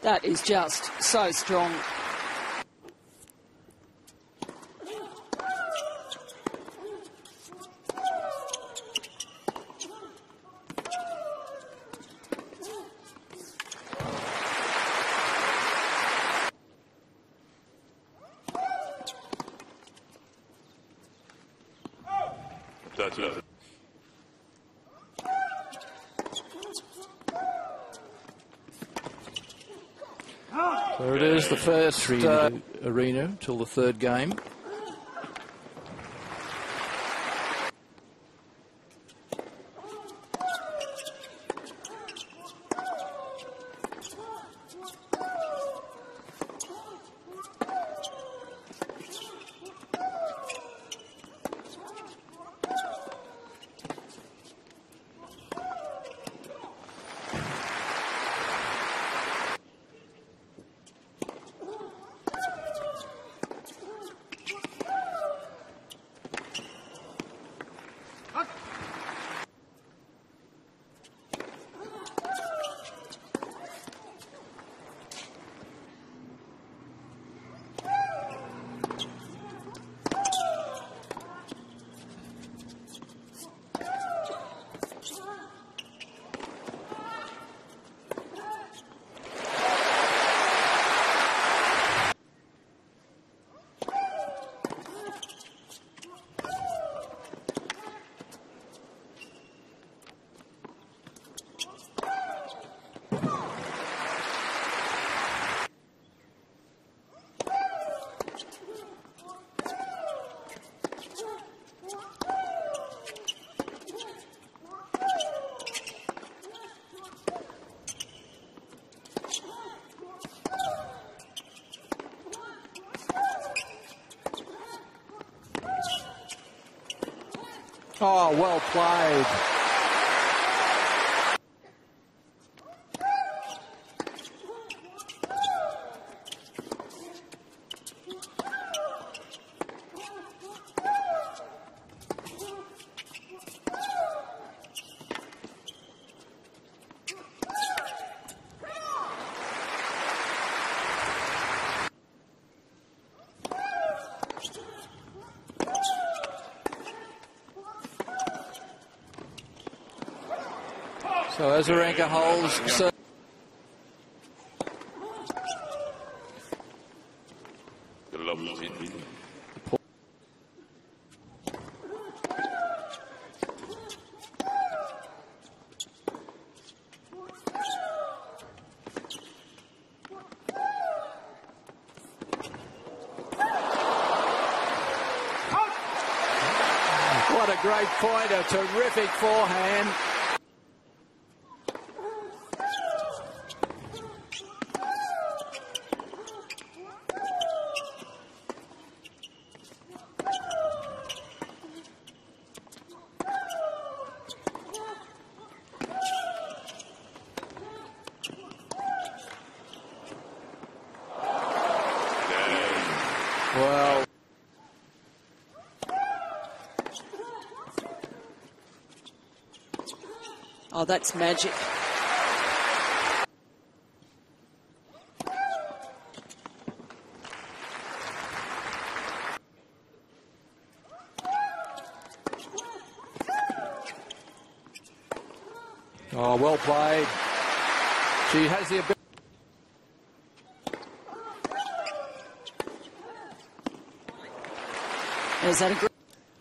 That is just so strong. That's it. So it is the first arena till the third game. Oh, well played. So Azarenka holds. So what a great pointer, terrific forehand. Well, oh, that's magic. oh, well played. She has the ability. Is that a great?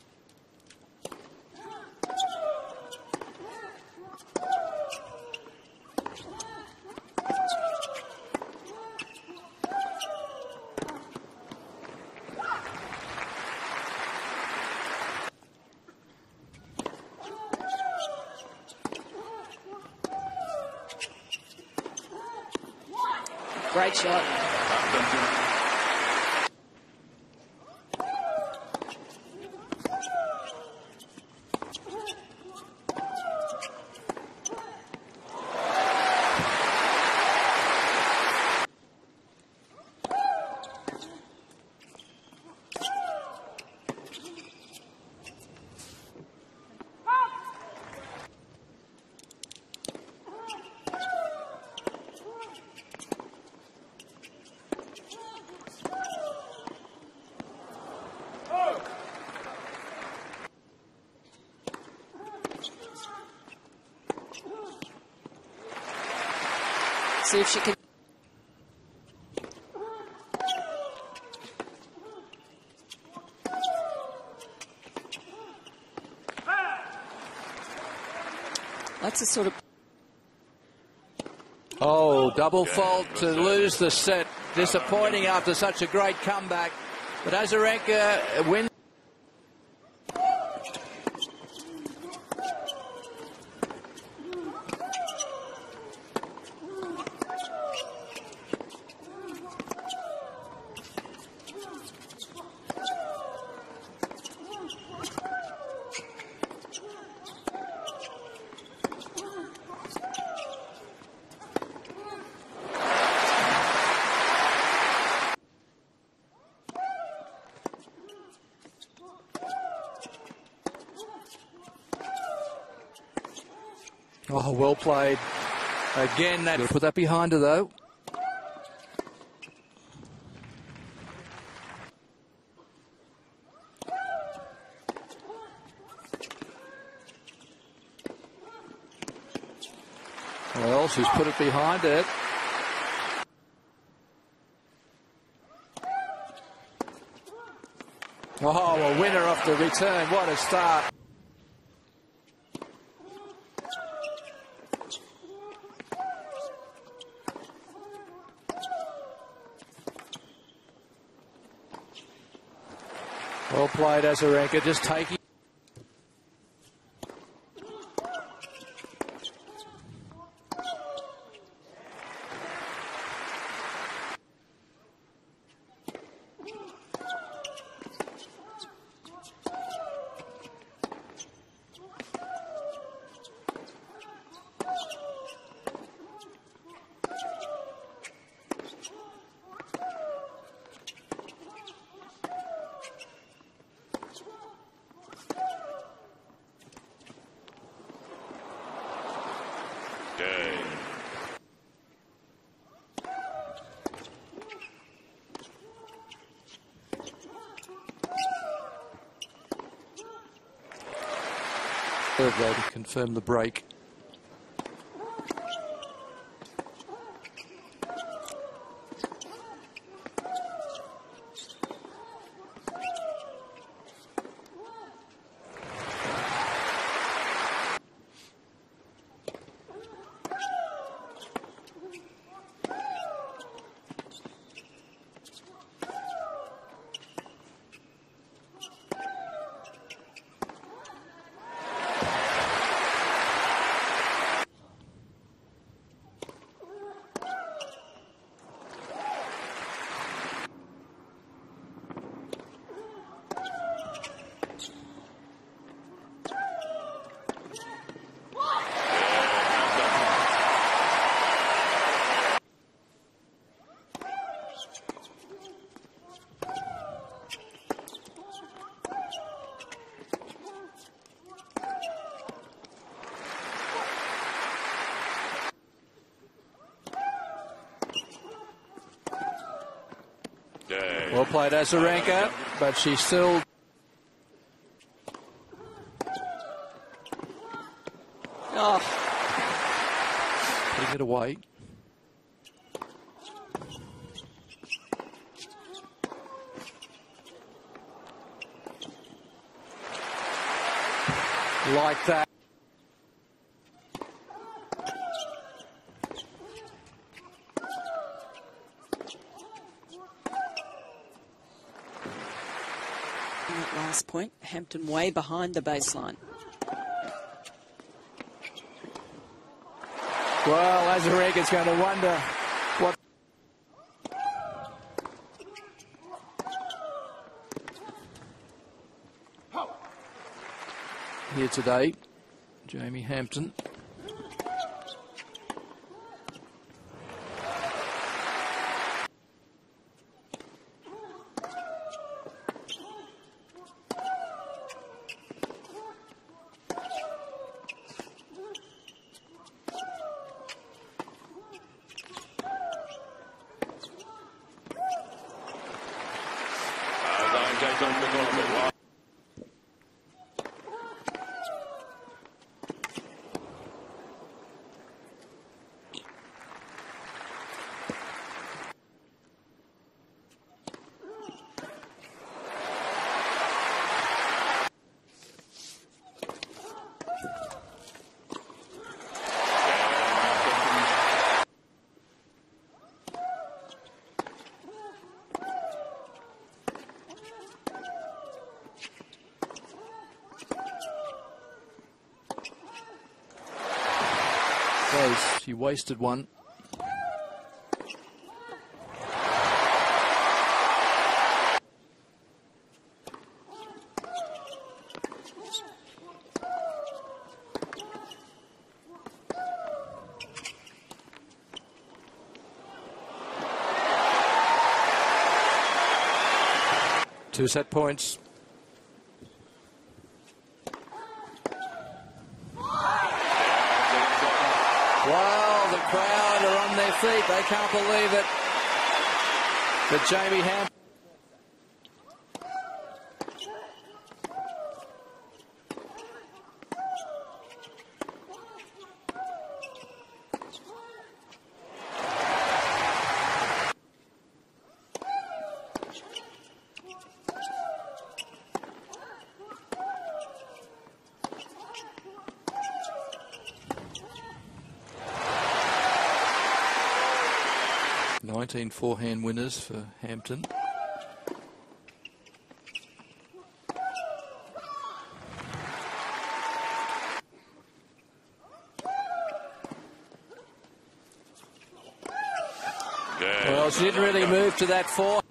Great shot. See if she can. That's a sort of. Oh, double fault to lose the set. Disappointing after such a great comeback. But Azarenka wins. Oh, well played. Again, that put that behind her, though. Well, she's put it behind it. Oh, a winner off the return. What a start. Well played, Azarenka, just taking. Third though to confirm the break. Well played, Azarenka, but she's still. Oh. Putting it away. Like that. That last point, Hampton way behind the baseline. Well, Azarenka's going to wonder what. Here today, Jamie Hampton. was. He wasted one. Two set points. Wow, the crowd are on their feet. They can't believe it. But Jamie Hampton. Forehand winners for Hampton. Yeah. Well, she didn't really move to that four.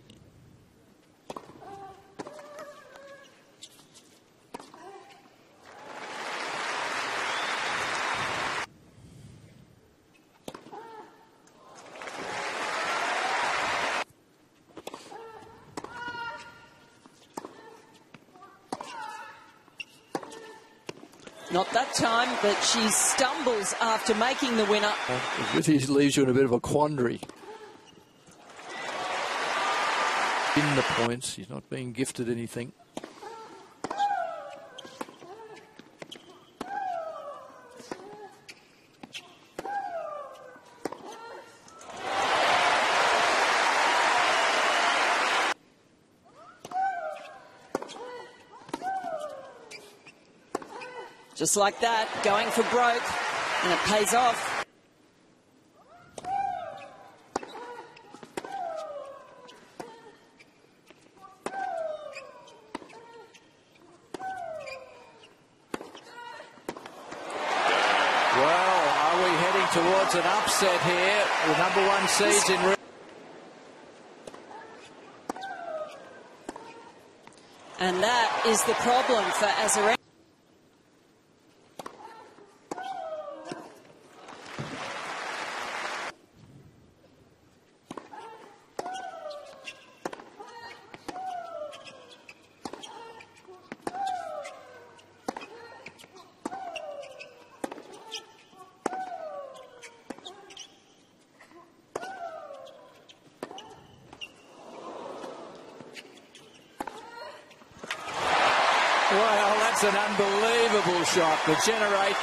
Not that time, but she stumbles after making the winner. It really leaves you in a bit of a quandary. In the points, he's not being gifted anything. Just like that, going for broke, and it pays off. Well, are we heading towards an upset here? The number one seeds in... And that is the problem for Azarenka. Well, that's an unbelievable shot. The generate.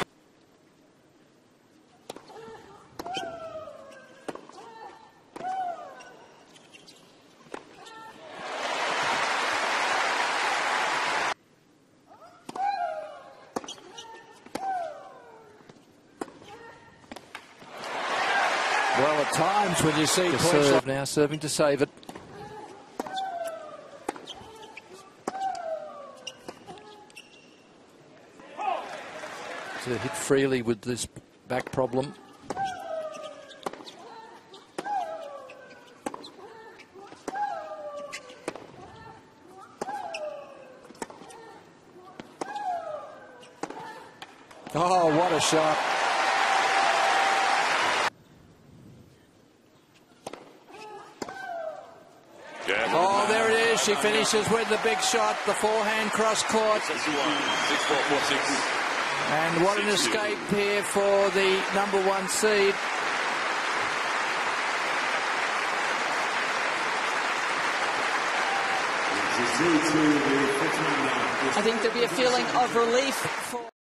Well, at times when you see serve now serving to save it. To hit freely with this back problem. Oh, what a shot. Yeah. Oh, there it is. She finishes with the big shot, the forehand cross court. 6-4-4-6. And what an escape here for the number one seed. I think there'll be a feeling of relief for